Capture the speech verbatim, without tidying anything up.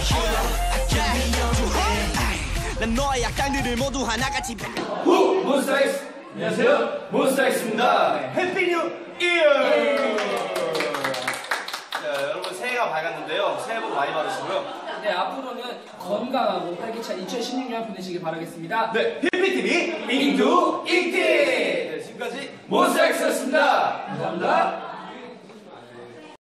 난 너의 약장들을 모두 하나같이 후! 몬스타엑스! 안녕하세요, 몬스타엑스입니다. 해피 뉴 이어! 자, 여러분 새해가 밝았는데요. 새해 복 많이 받으시고요. 네, 앞으로는 건강하고 활기찬 이천십육 년 보내시길 바라겠습니다. 네, 피피티비 인투 인기! 네, 지금까지 몬스타엑스였습니다. 감사합니다.